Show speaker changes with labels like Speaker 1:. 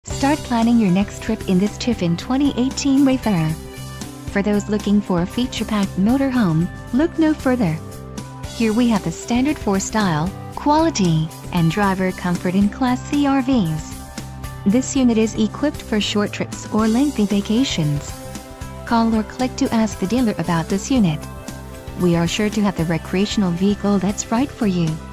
Speaker 1: Start planning your next trip in this Tiffin 2018 Wayfarer. For those looking for a feature-packed motorhome, look no further. Here we have the standard for style, quality, and driver comfort in Class C RVs. This unit is equipped for short trips or lengthy vacations. Call or click to ask the dealer about this unit. We are sure to have the recreational vehicle that's right for you.